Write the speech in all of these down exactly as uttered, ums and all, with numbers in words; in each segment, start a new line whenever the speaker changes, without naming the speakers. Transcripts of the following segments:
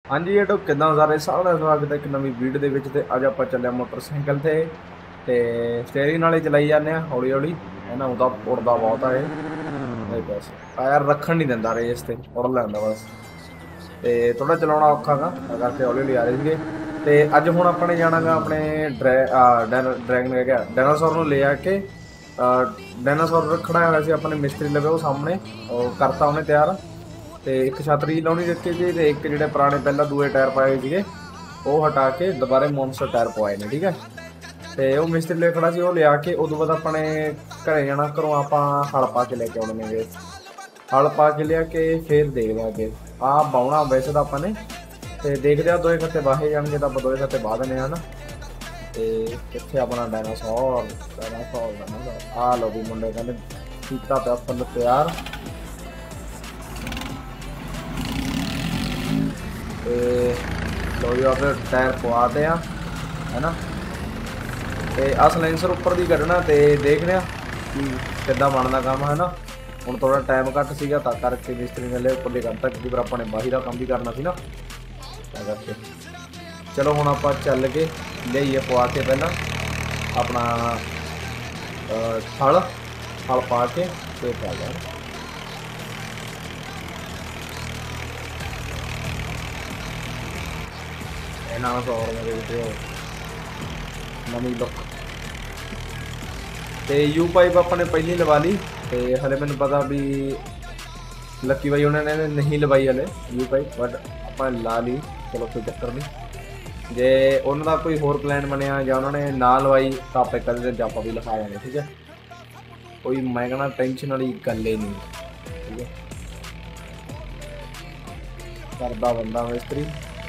हाँ जी ये तो किदा सारे साल का स्वागत है एक नवी वीडियो ਦੇ ਵਿੱਚ ਤੇ ਅੱਜ ਆਪਾਂ ਚੱਲਿਆ ਮੋਟਰਸਾਈਕਲ ਤੇ ਤੇ ਸਟੀਅਰਿੰਗ ਨਾਲ ਹੀ ਚਲਾਈ ਜਾਂਦੇ ਆ ਹੌਲੀ ਹੌਲੀ ਇਹਨਾਂ ਉਹਦਾ ਉੜਦਾ ਬਹੁਤ ਆ ਇਹ ਇਹ ਬਸ ਟਾਇਰ ਰੱਖਣ ਨਹੀਂ ਦਿੰਦਾ ਰੇਸ ਤੇ ਉੜ ਲੈਂਦਾ ਬਸ ਤੇ ਥੋੜਾ ਚਲਾਉਣਾ ਔਖਾ ਗਾ ਤਾਂ ਕਰਕੇ ਹੌਲੀ ਹੌਲੀ ਆ ਰਹੇ ਸੀਗੇ ਤੇ ਅੱਜ ਹੁਣ ਆਪਾਂ ਨੇ ਜਾਣਾਗਾ ਆਪਣੇ ਡਰੈਗਨ ਹੈਗਾ ਡਾਇਨਾਸੌਰ ਨੂੰ ਲੈ ਆ ਕੇ ਡਾਇਨਾਸੌਰ ਰੱਖਣਾ ਹੋਇਆ ਸੀ ਆਪਣੇ ਮਿਸਤਰੀ ਲਵੇ ਉਹ ਸਾਹਮਣੇ ਉਹ ਕਰਤਾ ਉਹਨੇ ਤਿਆਰ ਤੇ ਇੱਕ ਛਤਰੀ ਲਾਉਣੀ ਦਿੱਤੀ ਜੀ ਤੇ ਇੱਕ ਜਿਹੜੇ ਪੁਰਾਣੇ ਪਹਿਲਾਂ ਦੂਏ ਟਾਇਰ ਪਾਏ ਸੀਗੇ ਉਹ ਹਟਾ ਕੇ ਦੁਬਾਰੇ ਮੌਨਸਟਰ ਟਾਇਰ ਪਵਾਏ ਨੇ ਠੀਕ ਹੈ ਤੇ ਉਹ ਮਿਸਤਰੀ ਲੈ ਖੜਾ ਸੀ ਉਹ ਲਿਆ ਕੇ ਉਦੋਂ ਬਾਅਦ ਆਪਣੇ ਘਰੇ ਜਾਣਾ ਘਰੋਂ ਆਪਾਂ ਹਲ ਪਾ ਕੇ ਲੈ ਕੇ ਆਉਣੇ ਨੇਗੇ ਹਲ ਪਾ ਕੇ ਲਿਆ ਕੇ ਫੇਰ ਦੇਖਦੇ ਅੱਗੇ ਆਹ ਬਾਉਣਾ ਵੈਸੇ ਤਾਂ ਆਪਾਂ ਨੇ ਤੇ ਦੇਖਦੇ ਆ ਦੋਏ ਖੱਤੇ ਵਾਹੇ ਜਾਣਗੇ ਤਾਂ ਆਪਾਂ ਦੋਏ ਖੱਤੇ ਵਾਹ ਦਿੰਦੇ ਹਨ ਤੇ ਕਿੱਥੇ ਆਪਣਾ ਡਾਇਨਾਸੌਰ ਡਾਇਨਾਸੌਰ ਦਾ ਆ ਲੋ ਵੀ ਮੁੰਡੇ ਕਹਿੰਦੇ ਕੀਤਾ ਪਿਆ ਫੁੱਲ ਤਿਆਰ लो जी अपने टायर पवाते हैं है ना तो आ सलेंसर उपर की कढ़ना तो देखने कि किदा बनता काम है ना हूँ थोड़ा टाइम घट सीगा तां करके मिस्त्री ने ले उपर करता क्योंकि फिर अपने बाही का काम भी करना सी ना करके चलो हूँ आप चल के लियाइए पवा के पहला अपना हल हल पा के फिर पा जाए डायनासौर नवी लुक तो यू पाइप अपने पहली लवा ली तो हले मैंने पता भी लक्की भाई उन्होंने नहीं लवाई हले यू पाइप बट अपने ला ली चलो कोई चक्कर नहीं जे उन्होंने कोई होर प्लान बनया या उन्होंने ना लवाई तो आप कल दिन आप भी लिखा जाए ठीक है कोई मैं कहना टेंशन वाली गल ही नहीं ठीक है करदा बंदा मिस्त्री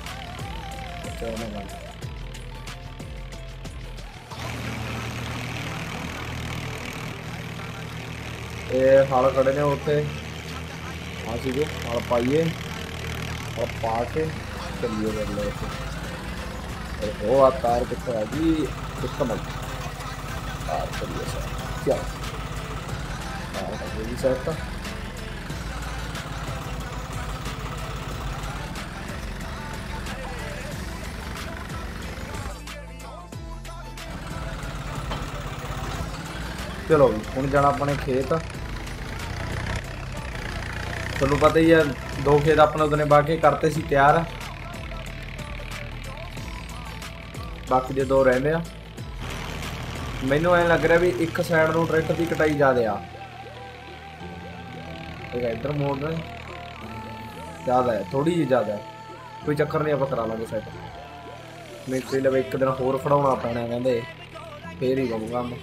हल खड़े ने उत्थे हाँ सीगे हल पाइए और पा के चलिए कर लो वो आ तार कितने है जी कितना मत तार चलिए सर क्या तार सर था चलो हूँ जाना अपने खेत तुहानू पता ही है दो खेत अपने उदने बाकी करते सी तैयार बाकी जो दो रहिंदे आ मैनू ऐ लग रहा भी एक साइड नूं ट्रैक्टर की कटाई ज़्यादा आ इधर मोड़ रहे ज़्यादा है थोड़ी जी ज़्यादा है कोई चक्कर नहीं आप करा लांगे साइड मिस्त्री लवे एक दिन होर फड़ाउणा पैना कहंदे फिर ही बनूगा काम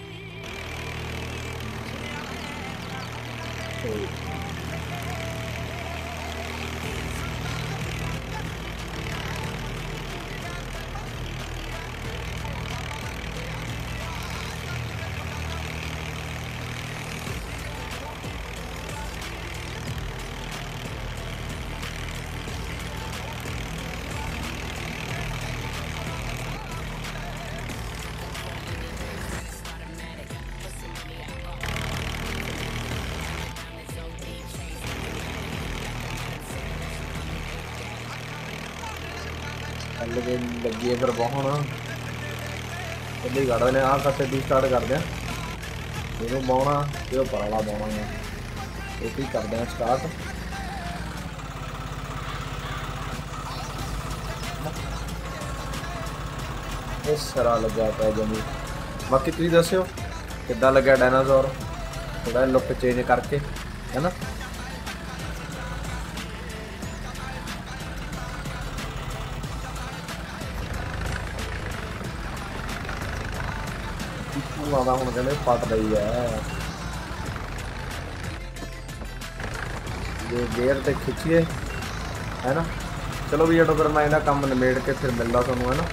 लगे लगी है फिर बहुना कभी कढ़ देने आ कट्टे भी स्टार्ट कर दें इनू बाउना जो पराला बाउना है ये भी कर दें स्टार्ट इस तरह लग्या पाया जमी बाकी तुम दस्यो किदा लग्या डायनासौर थोड़ा लुक चेंज करके है ना लादा हूँ कहते फट रही है ये गेयर ते खिंचिए है ना चलो भी जो फिर मैं इन्हें काम निमेड़ के फिर मिलता थोनू है ना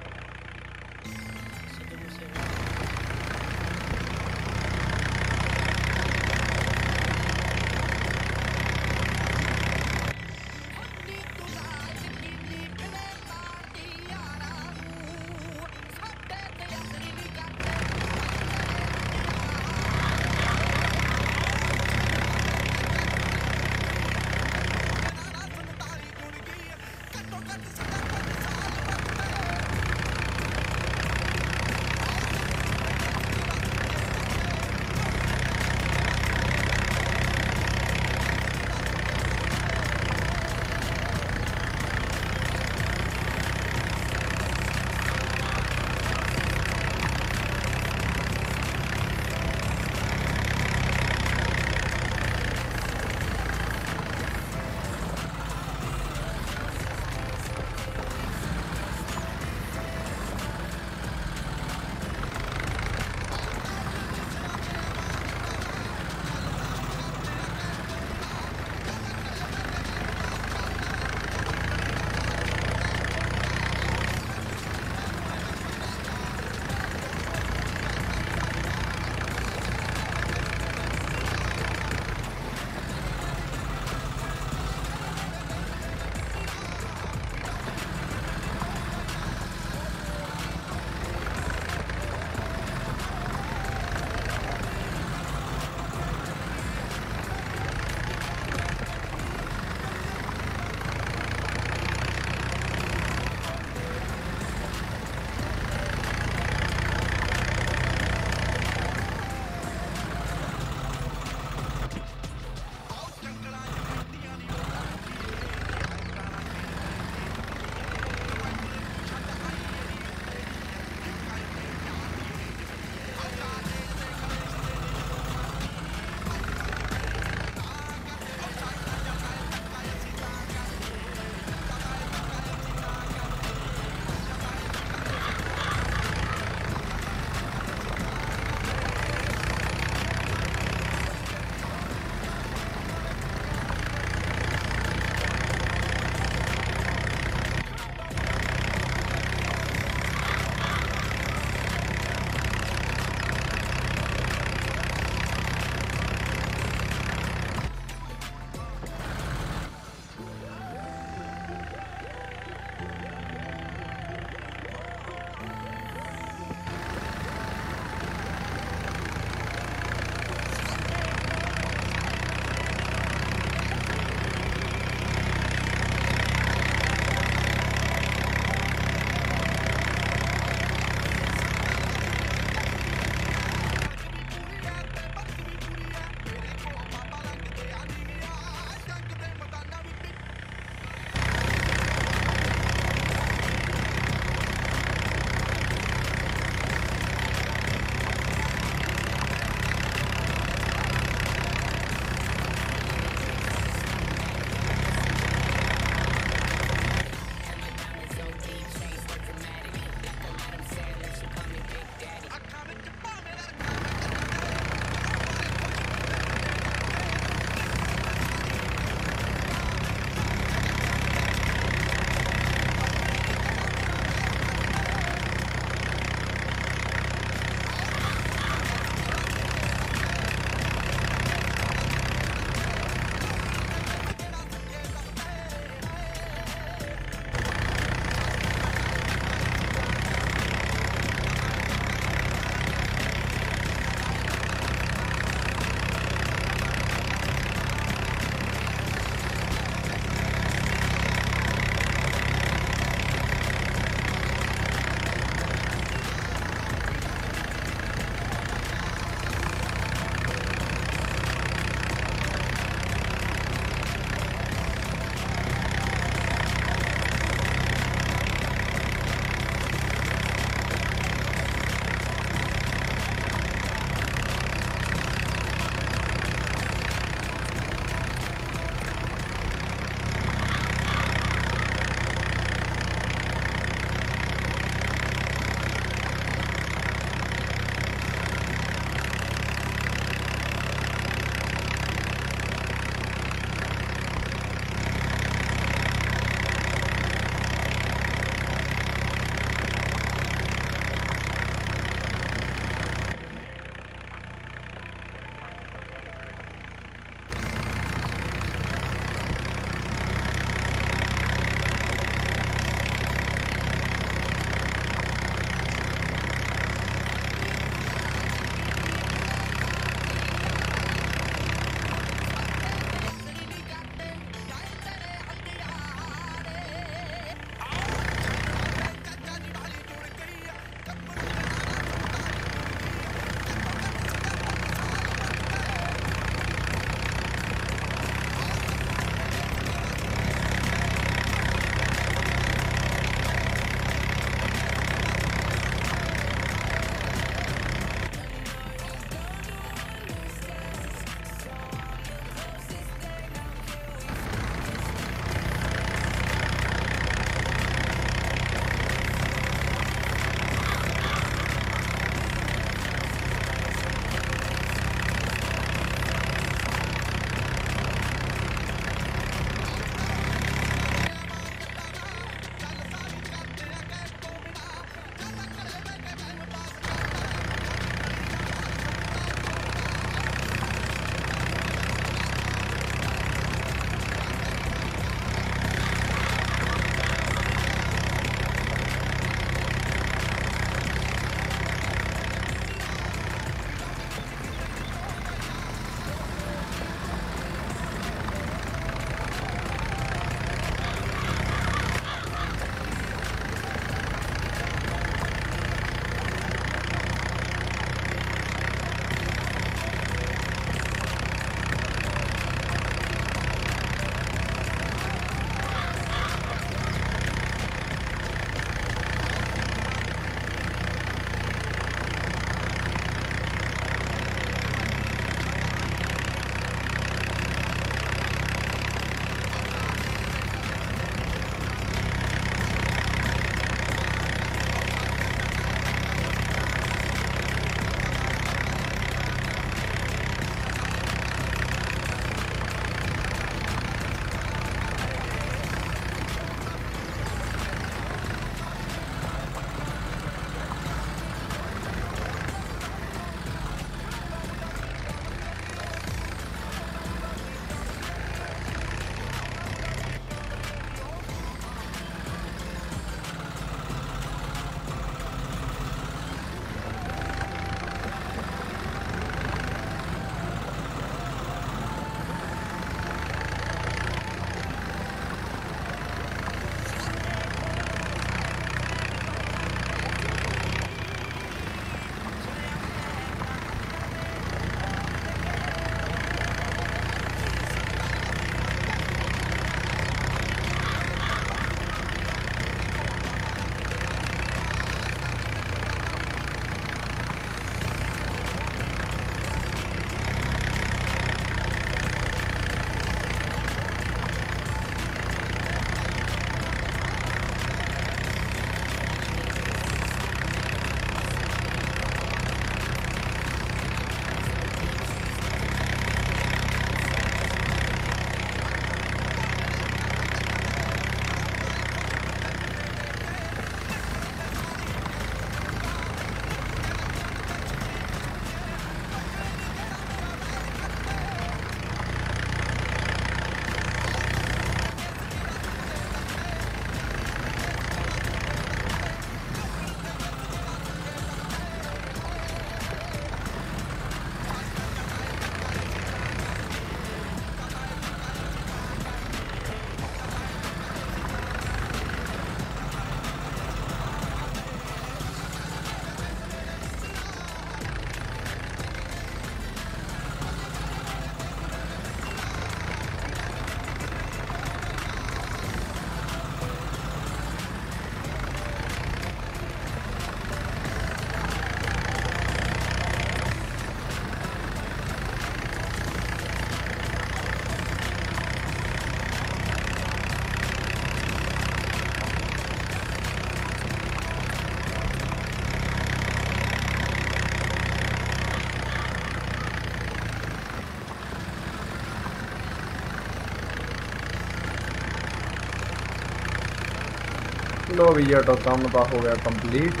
लो भी जटो काम तो हो गया कंप्लीट।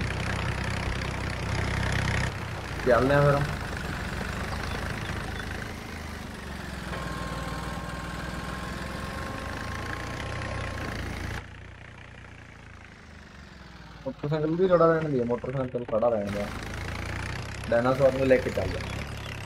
चलने फिर मोटरसाइकिल भी खड़ा रहने दिया, मोटरसाइकिल खड़ा रहने दिया, डायनासोर में लेके चल जा।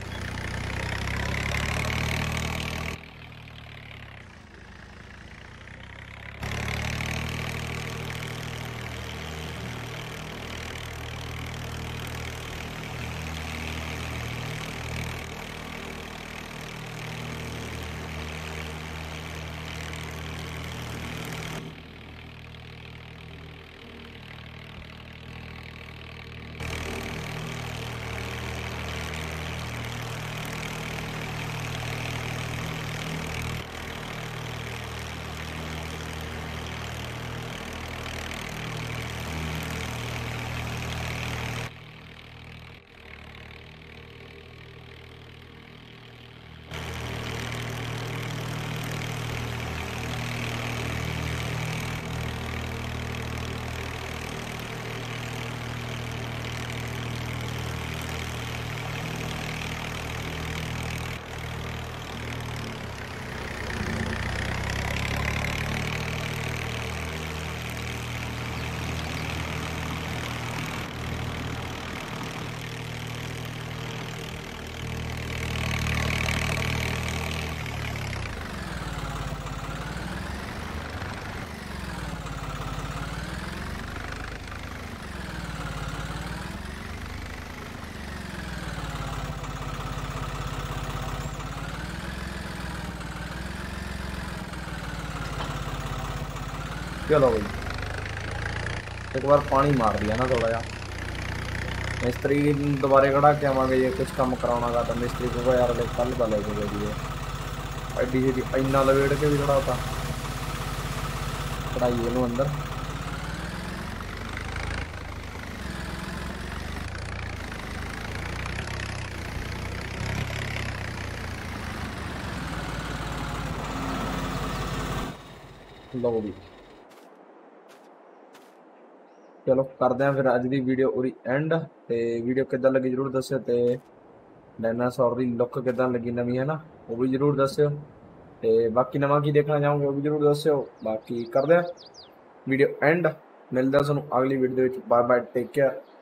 चलो भाई एक बार पानी मार दिया ना थोड़ा जा, मिस्त्री दोबारे खड़ा के आवांगे जे कुछ काम कराना गा तो मिस्त्री को यार ले कल का लेके गई है एडी जी इन्ना लवेड़ के भी खड़ा होता कढ़ाई नू अंदर। लो भी चलो करते हैं फिर अज की वीडियो पूरी एंड। तो वीडियो किद्दां लगी जरूर दस्यो, ते डायनासोर की लुक किद्दां लगी नवीं है ना वो भी जरूर दस्यो, ते बाकी नवा की देखना चाहोगे वो भी जरूर दस्यो। बाकी करते हैं वीडियो एंड, मिलता तुहानूं अगली video. Bye bye, take care.